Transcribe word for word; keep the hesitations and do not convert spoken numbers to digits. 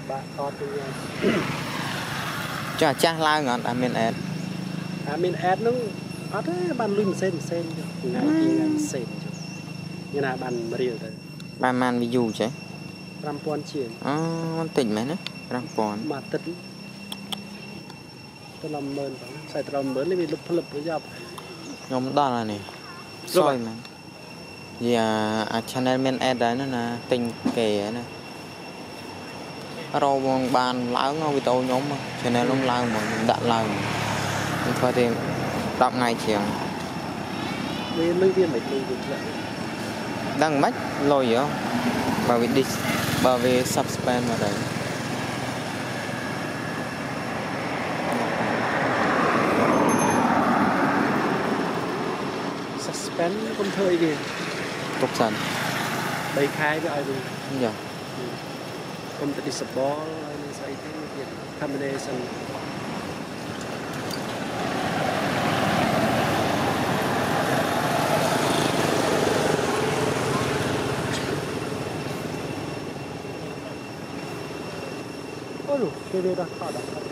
bạn con tôi chả chả lao ngọn à miền ed à miền ed nó ở thế bàn lui một sen sen ngày đi ngày sen như là bàn riêu thôi ba man ví dụ chứ ram pon chuyện à tỉnh mấy nữa ram pon mà tết tôi làm mơn xài tôi làm mơn lấy lụp lụp với nhau nhóm đó là này soi mà vì à channel miền ed đấy nó là tình kể này rồi bằng bàn láo nó vì tôi nhóm mà channel nó lao mà đã lao mình thôi thì đọc ngày chiều vì mấy viên mấy viên lại đang mất lôi gì không bảo vì đi bảo vì subscribe mà đấy suspend con thời kìa cục sần đầy khai với ai đi giờ con tự đi sập bó lên xây cái việc combination ôi cái đây đã thọ đã